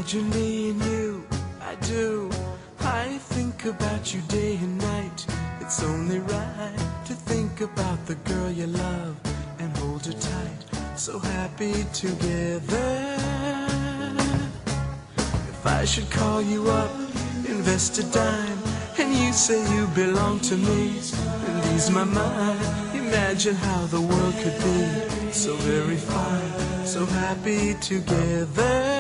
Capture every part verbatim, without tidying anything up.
Imagine me and you, I do. I think about you day and night. It's only right to think about the girl you love and hold her tight. So happy together. If I should call you up, invest a dime, and you say you belong to me, and ease my mind. Imagine how the world could be so very fine, so happy together.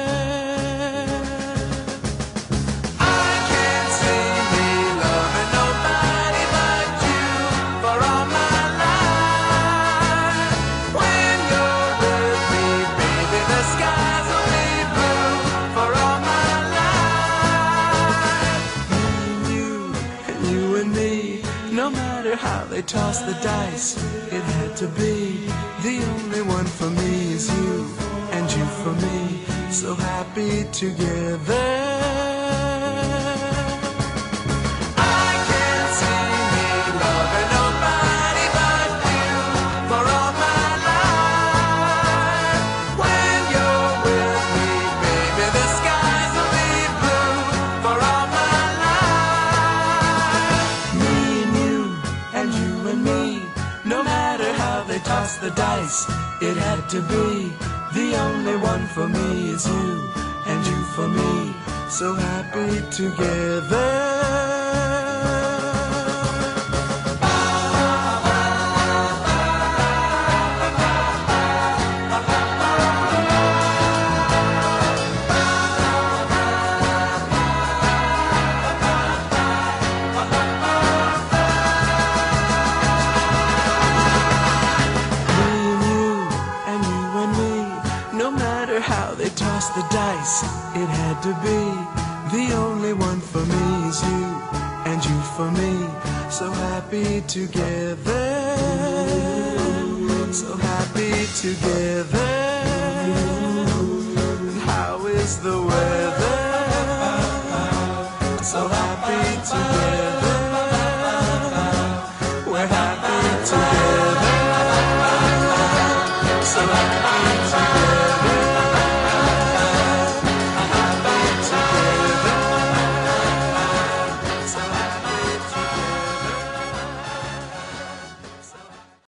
No matter how they toss the dice, it had to be. The only one for me is you, and you for me, so happy together. Toss the dice, it had to be. The only one for me is you, and you for me, so happy together. How they toss the dice, it had to be. The only one for me is you, and you for me, so happy together, so happy together. And how is the weather? So happy together.